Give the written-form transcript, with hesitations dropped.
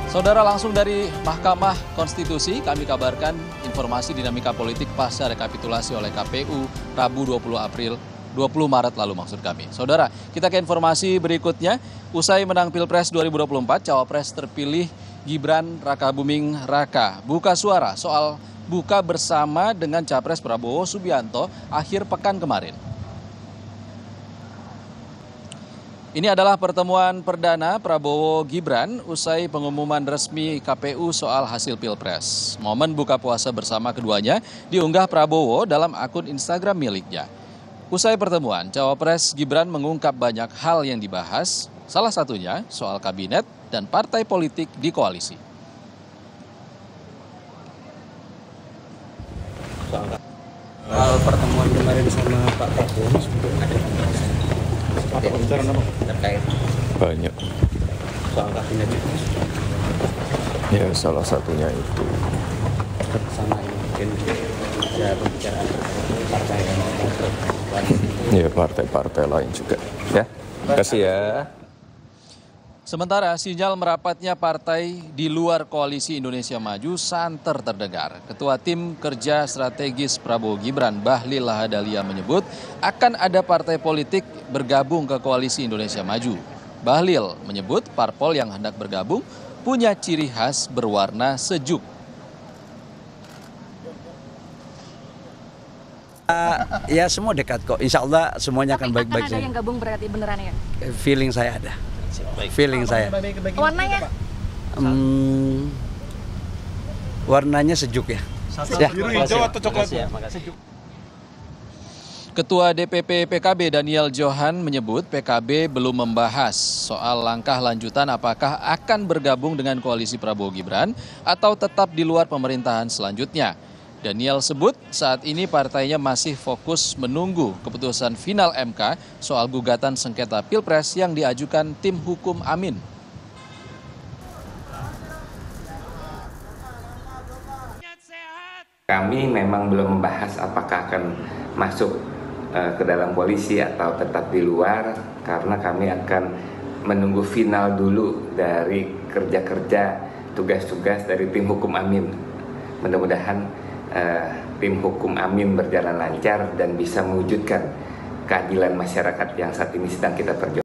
Saudara, langsung dari Mahkamah Konstitusi kami kabarkan informasi dinamika politik pasca rekapitulasi oleh KPU Rabu 20 Maret lalu maksud kami. Saudara, kita ke informasi berikutnya. Usai menang Pilpres 2024, Cawapres terpilih Gibran Rakabuming Raka buka suara soal buka bersama dengan Capres Prabowo Subianto akhir pekan kemarin. Ini adalah pertemuan perdana Prabowo Gibran usai pengumuman resmi KPU soal hasil Pilpres. Momen buka puasa bersama keduanya diunggah Prabowo dalam akun Instagram miliknya. Usai pertemuan, Cawapres Gibran mengungkap banyak hal yang dibahas, salah satunya soal kabinet dan partai politik di koalisi. Soal pertemuan kemarin sama Pak Prabowo ada terkait banyak soal kabinet itu. Ya, salah satunya itu Sama mungkin ada pembicaraan partai ya partai-partai lain juga ya. Terima kasih ya. Sementara sinyal merapatnya partai di luar koalisi Indonesia Maju santer terdengar. Ketua Tim Kerja Strategis Prabowo Gibran, Bahlil Lahadalia menyebut akan ada partai politik bergabung ke koalisi Indonesia Maju. Bahlil menyebut parpol yang hendak bergabung punya ciri khas berwarna sejuk. Ya semua dekat kok, insya Allah semuanya akan baik-baik saja. saja. Yang gabung berarti beneran ya? Feeling saya ada. Feeling saya. Warnanya? Warnanya sejuk ya. Biru, hijau atau coklat? Ketua DPP PKB Daniel Johan menyebut PKB belum membahas soal langkah lanjutan apakah akan bergabung dengan koalisi Prabowo Gibran atau tetap di luar pemerintahan selanjutnya. Daniel sebut saat ini partainya masih fokus menunggu keputusan final MK soal gugatan sengketa Pilpres yang diajukan tim hukum Amin. Kami memang belum membahas apakah akan masuk ke dalam koalisi atau tetap di luar, karena kami akan menunggu final dulu dari kerja-kerja tugas-tugas dari tim hukum Amin. Mudah-mudahan tim hukum Amin berjalan lancar dan bisa mewujudkan keadilan masyarakat yang saat ini sedang kita perjuangkan.